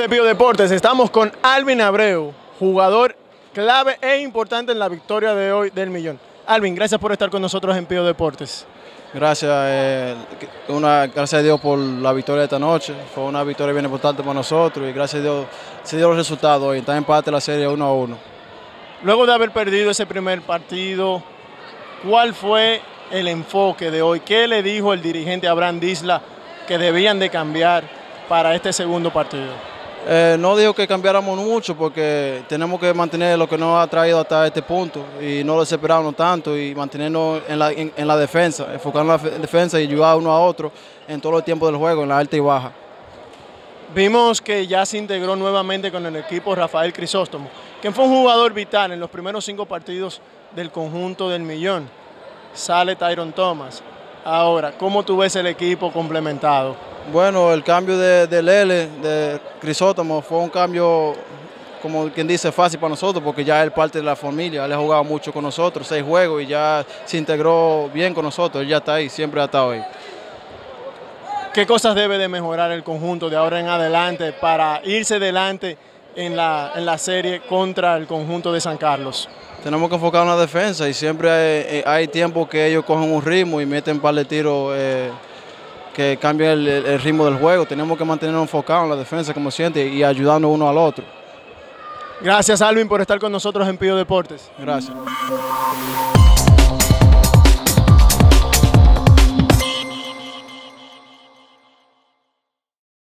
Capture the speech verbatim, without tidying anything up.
de Pío Deportes, estamos con Alvin Abreu, jugador clave e importante en la victoria de hoy del millón. Alvin, gracias por estar con nosotros en Pío Deportes. Gracias, eh, una, gracias a Dios por la victoria de esta noche. Fue una victoria bien importante para nosotros y gracias a Dios se dio los resultados hoy. Está en empate la serie uno a uno. Luego de haber perdido ese primer partido, ¿cuál fue el enfoque de hoy? ¿Qué le dijo el dirigente Abraham Disla que debían de cambiar para este segundo partido? Eh, no dijo que cambiáramos mucho porque tenemos que mantener lo que nos ha traído hasta este punto y no desesperarnos tanto y mantenernos en la, en, en la defensa, enfocarnos en la defensa y ayudar uno a otro en todo el tiempo del juego, en la alta y baja. Vimos que ya se integró nuevamente con el equipo Rafael Crisóstomo, quien fue un jugador vital en los primeros cinco partidos del conjunto del millón. Sale Tyron Thomas. Ahora, ¿cómo tú ves el equipo complementado? Bueno, el cambio de, de Lele, de Crisóstomo, fue un cambio, como quien dice, fácil para nosotros, porque ya él parte de la familia, él ha jugado mucho con nosotros, seis juegos, y ya se integró bien con nosotros, él ya está ahí, siempre ha estado ahí. ¿Qué cosas debe de mejorar el conjunto de ahora en adelante para irse delante en la, en la serie contra el conjunto de San Carlos? Tenemos que enfocar en la defensa y siempre hay, hay tiempo que ellos cogen un ritmo y meten un par de tiros eh, que cambian el, el ritmo del juego. Tenemos que mantenernos enfocados en la defensa, como siente, y ayudando uno al otro. Gracias, Alvin, por estar con nosotros en Pío Deportes. Gracias.